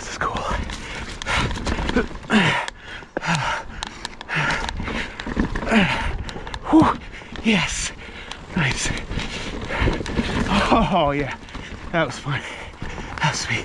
this is cool. Whew. Yes. Nice. Oh, yeah. That was fun. That was sweet.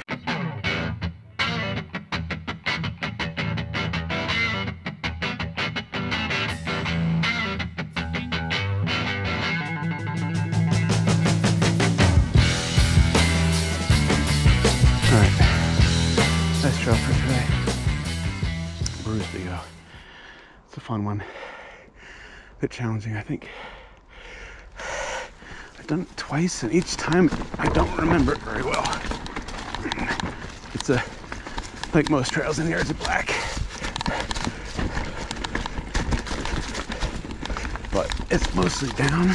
Alright. Nice trail for today. Bruised Ego. It's a fun one. A bit challenging, I think. I've done it twice, and each time I don't remember it very well. It's like most trails in here, it's black. But it's mostly down,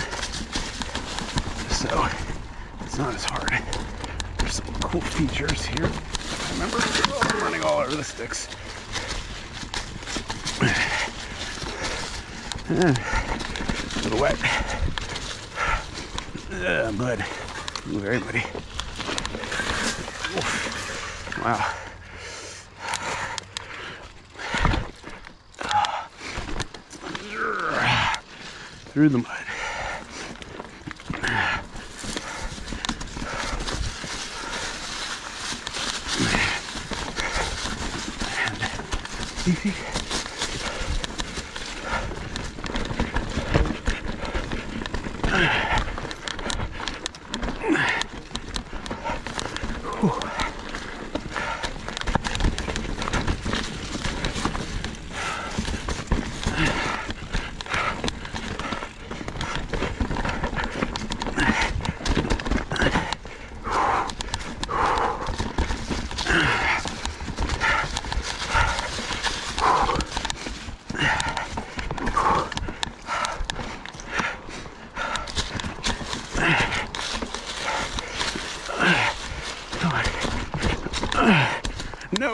so it's not as hard. There's some cool features here. I remember I'm running all over the sticks. A little wet. Mud. Ooh, very muddy. Oof. Wow. Through the mud. And easy. No.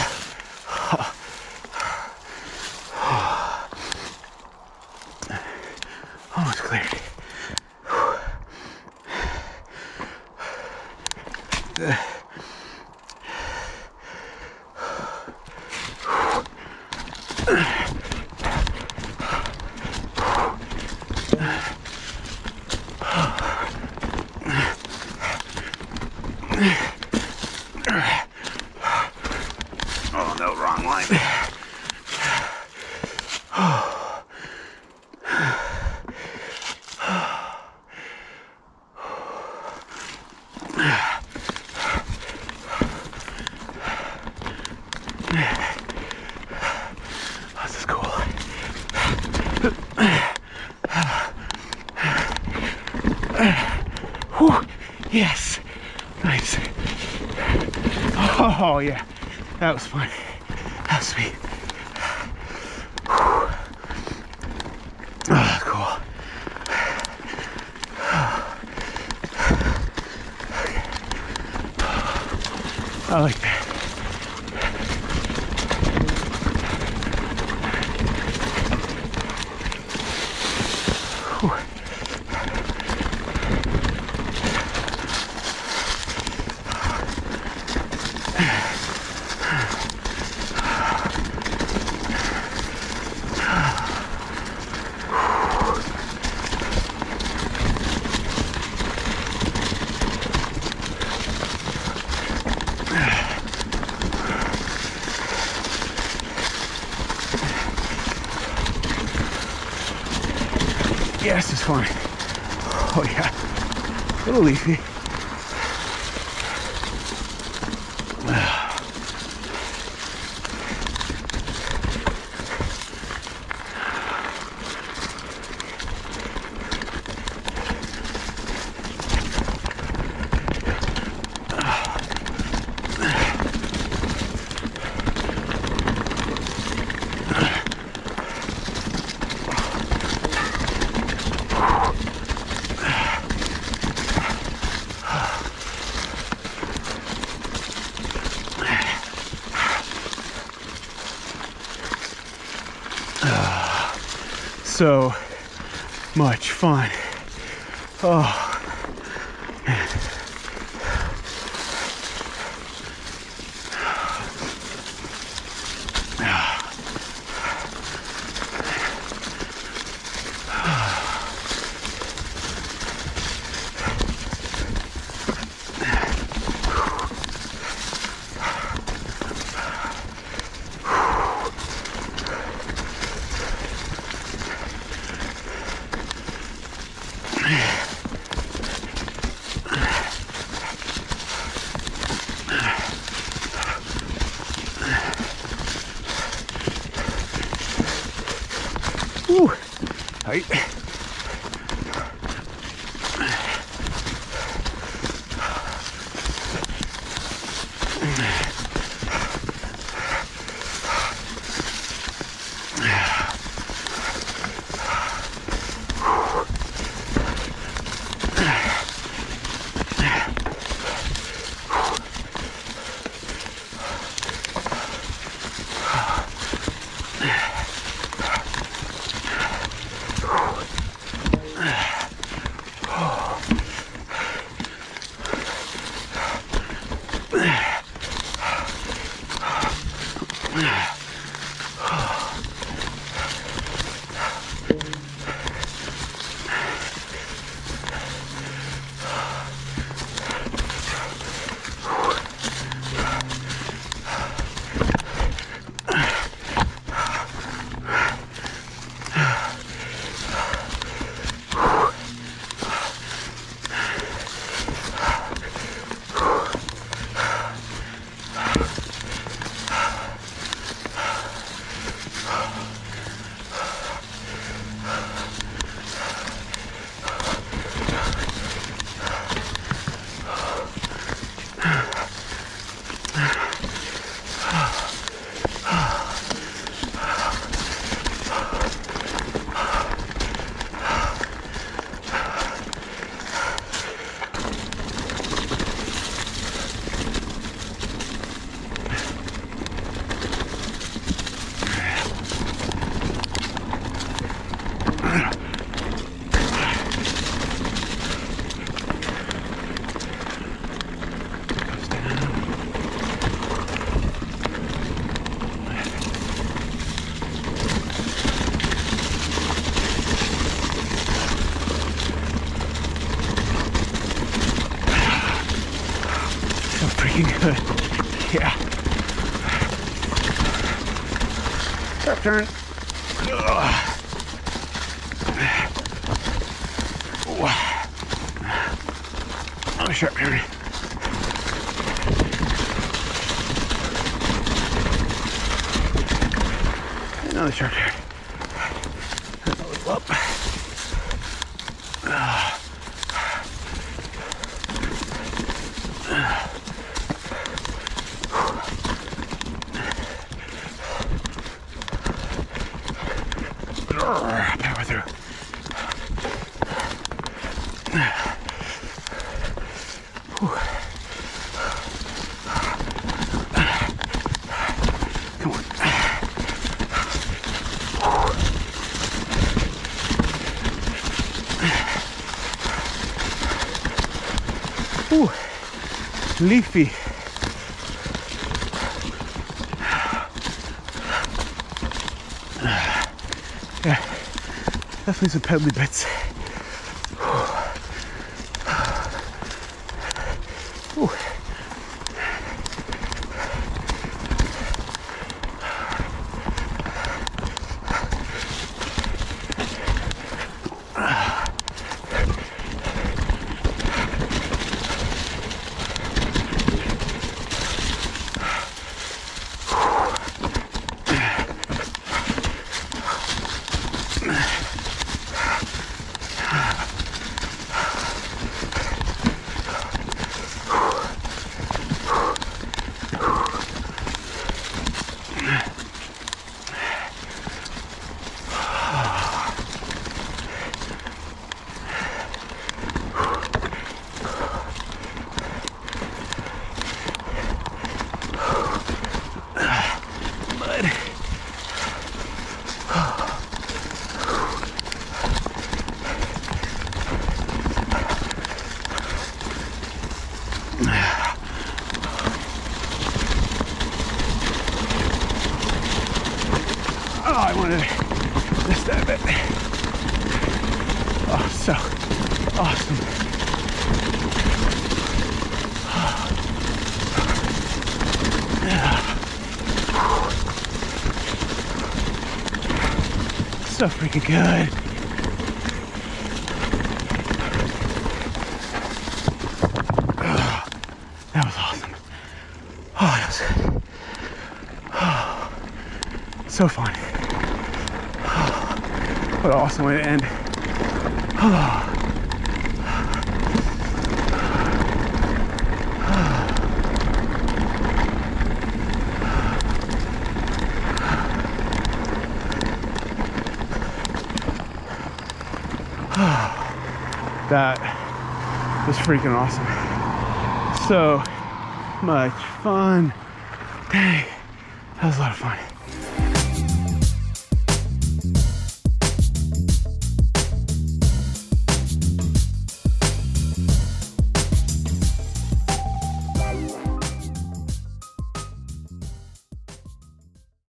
Almost cleared. Oh no, wrong line. This is cool. Whew. Yes. Nice. Oh, yeah. That was fun. That was sweet. Oh, cool. I like that. Whew. Yes, it's fine. Oh yeah, a little leafy. So much fun. Oh. Woo. Tight. Good. Yeah. Sharp turn. Another sharp turn. Another sharp turn. Up. Power through. Come on. Ooh, leafy. Yeah, definitely some pebbly bits. Ooh. Oh, I wanted just that bit. Oh, so awesome. Yeah. So freaking good. Oh, that was awesome. Oh, that was good. Oh, so fun. What an awesome way to end. That was freaking awesome. So much fun. Dang, that was a lot of fun.